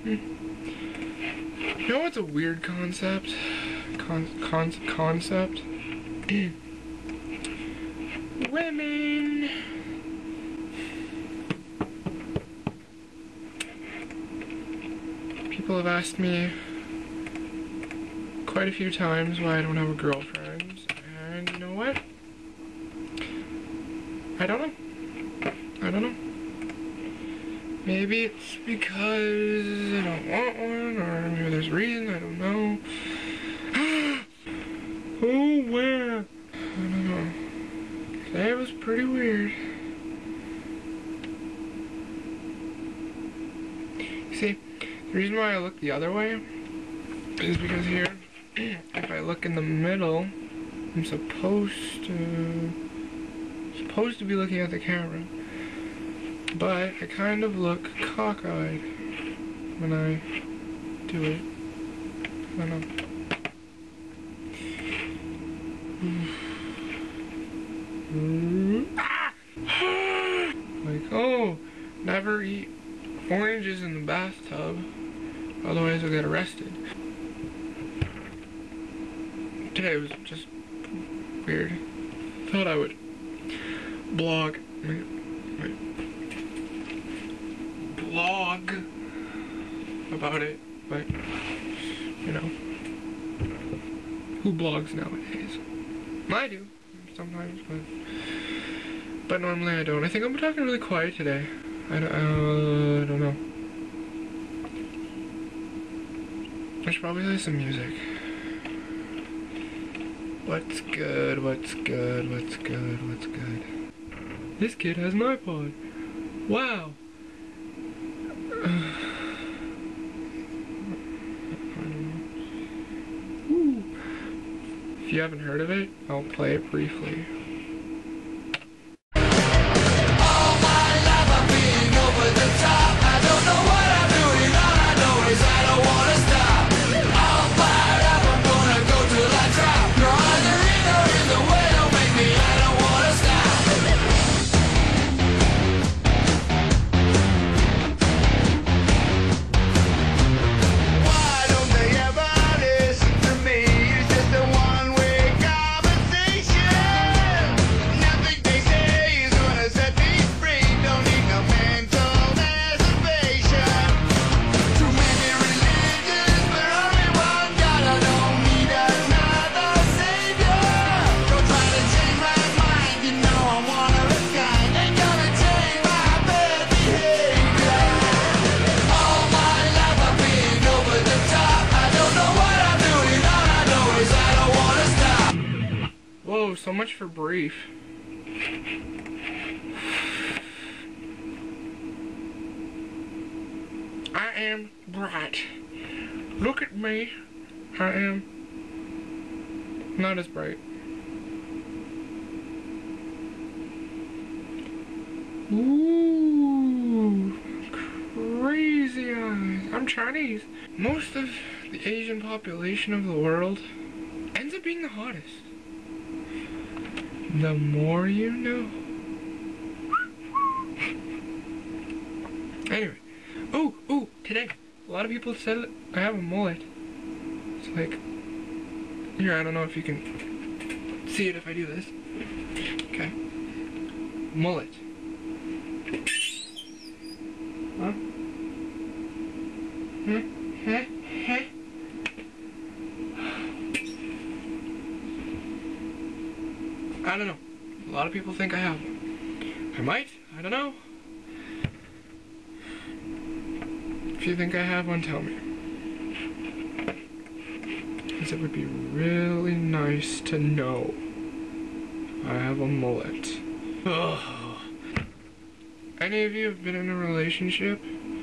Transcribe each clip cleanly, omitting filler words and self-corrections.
You know what's a weird concept? Concept? Women! People have asked me quite a few times why I don't have a girlfriend, and you know what? I don't know. I don't know. Maybe it's because I don't want one, or maybe there's a reason, I don't know. Oh, where? I don't know. Today was pretty weird. See, the reason why I look the other way is because here, if I look in the middle, I'm supposed to be looking at the camera. But I kind of look cockeyed when I do it. I don't know. Like, oh, never eat oranges in the bathtub, otherwise I'll get arrested. Today was just weird. Thought I would blog about it, but you know, who blogs nowadays? I do sometimes, but normally I don't. I think I'm talking really quiet today. I don't know. I should probably play some music. What's good? What's good? What's good? What's good? This kid has an iPod. Wow. If you haven't heard of it, I'll play it briefly. Whoa, so much for brief. I am bright. Look at me. I am not as bright. Ooh, crazy eyes. I'm Chinese. Most of the Asian population of the world ends up being the hottest. The more you know. Anyway. Oh, today. A lot of people said I have a mullet. It's like, here, I don't know if you can see it if I do this. Okay. Mullet. Huh? I don't know. A lot of people think I have one. I might. I don't know. If you think I have one, tell me. Because it would be really nice to know I have a mullet. Ugh. Any of you have been in a relationship?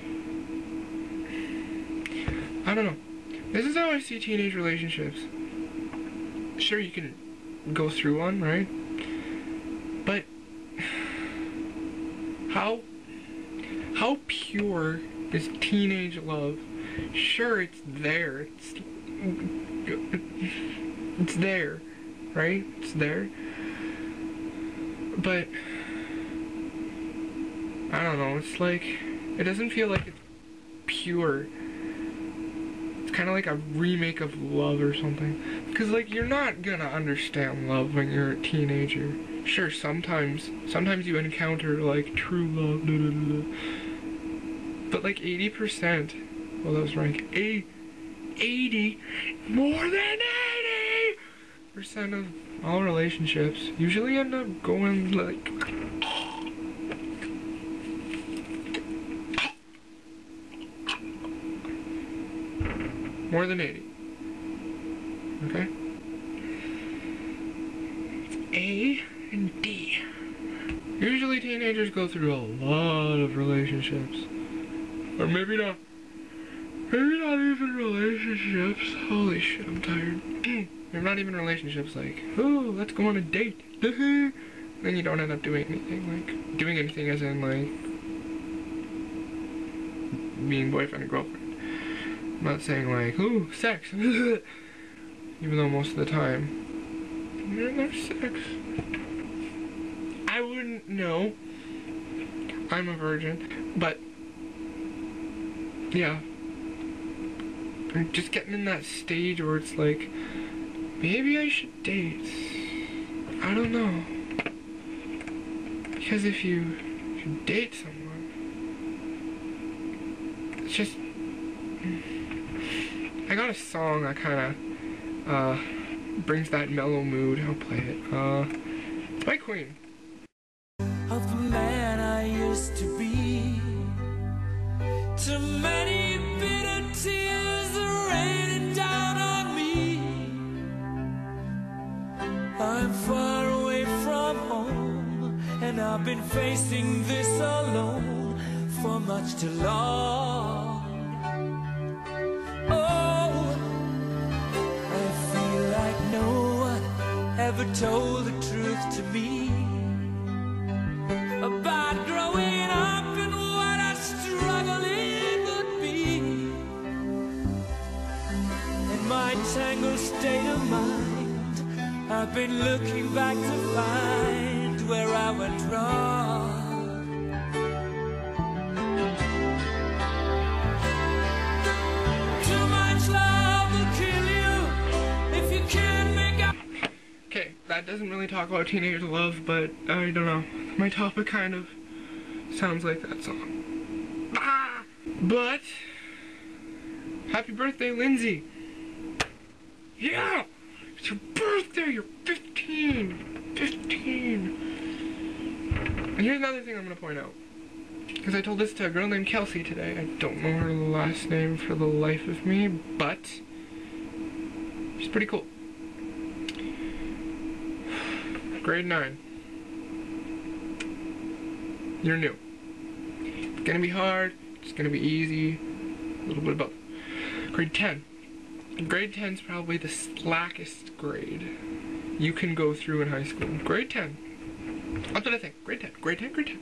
I don't know. This is how I see teenage relationships. Sure, you can go through one, right? But how pure is teenage love? Sure, it's there. It's there, right? It's there. But I don't know. It's like, it doesn't feel like it's pure. kind of like a remake of Love or something. Because, like, you're not gonna understand love when you're a teenager. Sure, sometimes you encounter, like, true love, blah, blah, blah. But, like, 80%, well, that was right, 80, more than 80% of all relationships usually end up going, like, more than 80. Okay? It's A and D. Usually teenagers go through a lot of relationships. Or maybe not. Maybe not even relationships. Holy shit, I'm tired. They're not even relationships, like, oh, let's go on a date. Then you don't end up doing anything. Like, doing anything as in, like, being boyfriend and girlfriend. I'm not saying like, ooh, sex. Even though most of the time, there's sex. I wouldn't know. I'm a virgin. But, yeah. I'm just getting in that stage where it's like, maybe I should date. I don't know. Because if you date someone, it's just... I got a song that kind of brings that mellow mood. I'll play it. It's by Queen. Of the man I used to be, too many bitter tears are raining down on me. I'm far away from home, and I've been facing this alone for much too long. Ever told the truth to me about growing up and what a struggle it would be. In my tangled state of mind, I've been looking back to find where I went wrong. Too much love will kill you if you can't make up. Okay, that doesn't really talk about teenage love, but I don't know. My topic kind of sounds like that song. Ah! But, happy birthday, Lindsay! Yeah! It's your birthday! You're 15! 15! And here's another thing I'm gonna point out. Because I told this to a girl named Kelsey today. I don't know her last name for the life of me, but she's pretty cool. Grade 9. You're new. It's gonna be hard, it's gonna be easy, a little bit of both. Grade 10. Grade 10 is probably the slackest grade you can go through in high school. Grade 10. That's what I think. Grade 10. Grade 10. Grade 10.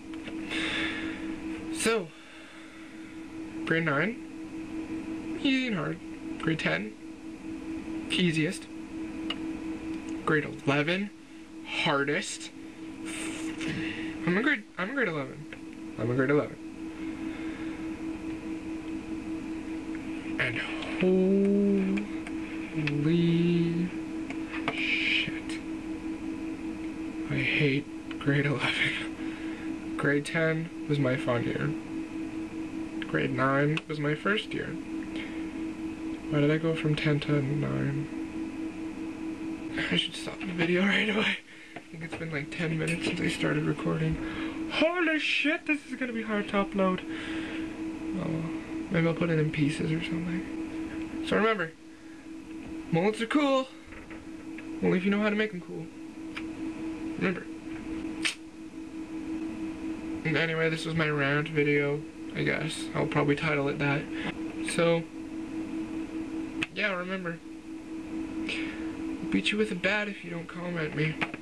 So, grade 9, easy and hard. Grade 10, easiest. Grade 11, hardest. I'm a grade 11. I'm a grade 11. And holy shit, I hate grade 11. Grade 10 was my fun year. Grade 9 was my first year. Why did I go from 10 to 9? I should stop the video right away. I think it's been like 10 minutes since I started recording. Holy shit, this is gonna be hard to upload. Oh, maybe I'll put it in pieces or something. So remember, mullets are cool, only if you know how to make them cool. Remember. And anyway, this was my rant video, I guess. I'll probably title it that. So, yeah, remember. I'll beat you with a bat if you don't comment me.